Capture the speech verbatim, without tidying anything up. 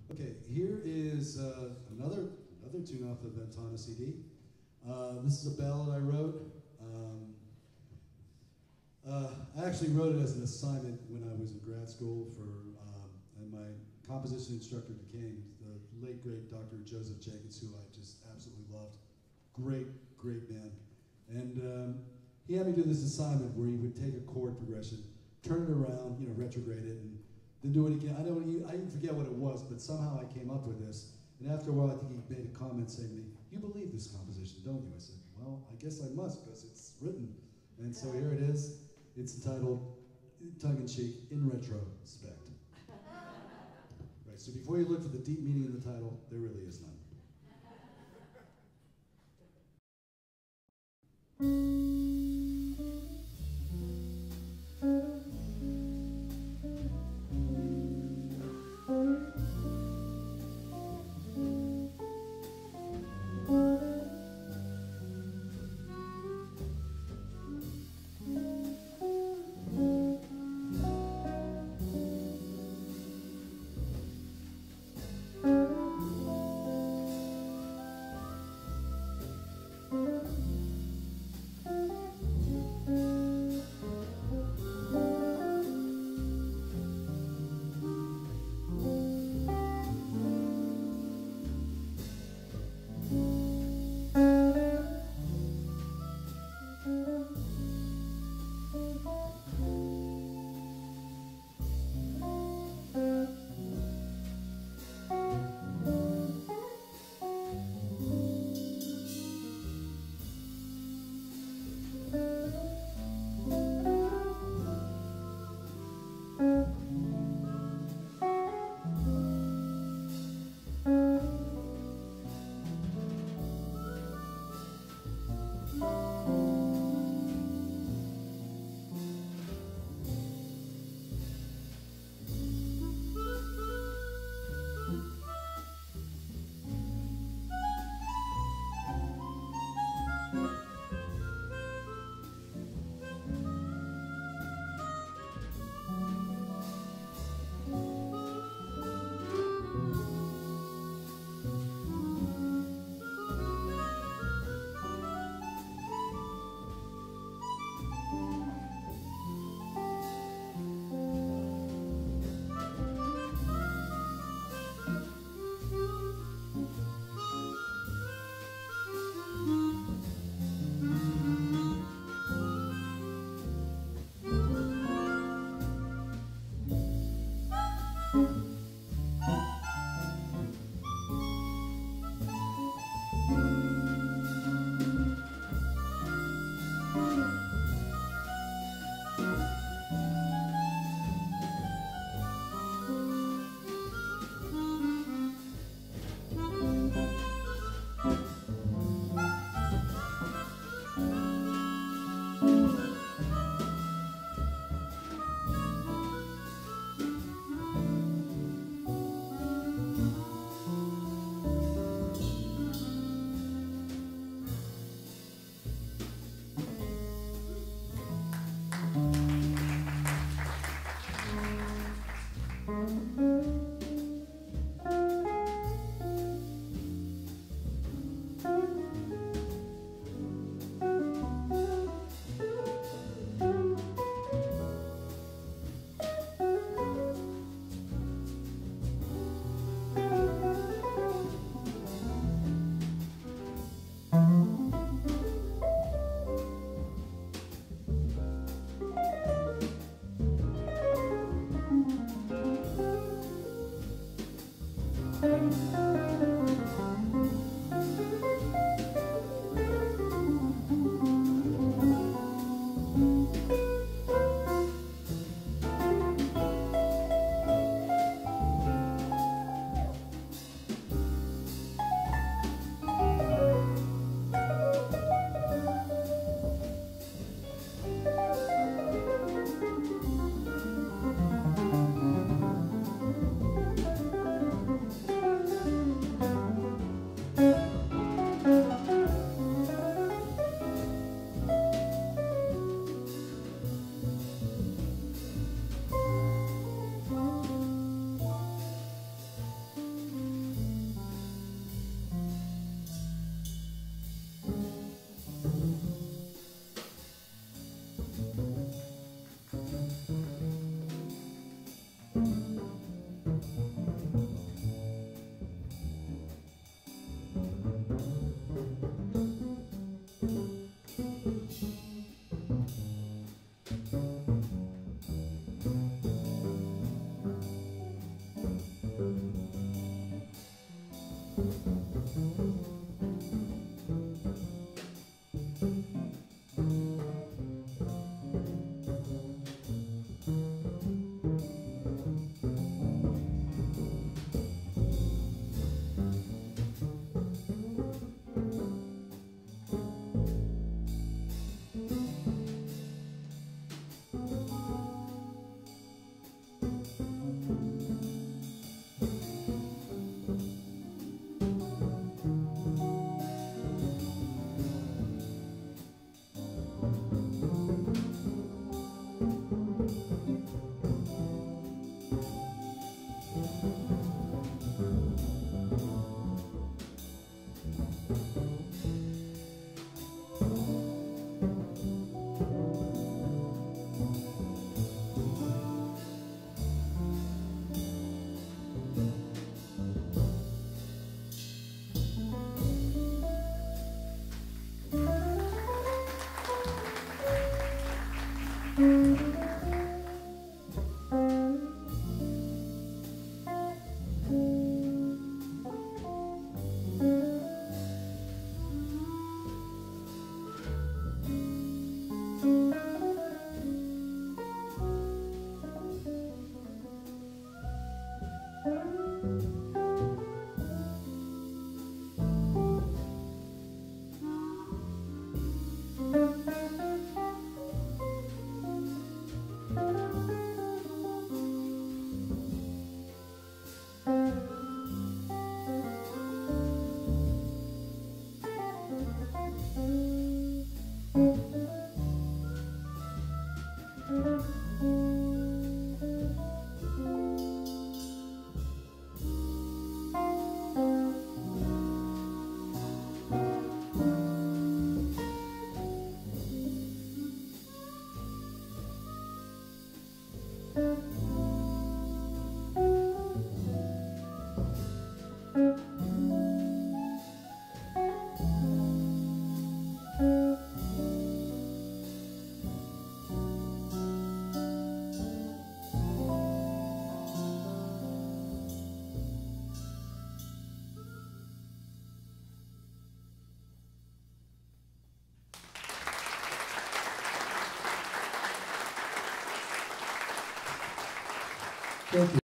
Okay, here is uh, another another tune off the Ventana C D. Uh, this is a ballad I wrote. Um, uh, I actually wrote it as an assignment when I was in grad school for, um, and my composition instructor became the late great Doctor Joseph Jenkins, who I just absolutely loved. Great, great man. And um, he had me do this assignment where he would take a chord progression, turn it around, you know, retrograde it, and then do it again. I don't, I didn't forget what it was, but somehow I came up with this. And after a while, I think he made a comment saying to me, "You believe this composition, don't you?" I said, "Well, I guess I must, because it's written." And so here it is. It's entitled, tongue-in-cheek, In Retrospect. Right, so before you look for the deep meaning in the title, there really is none. Thank you.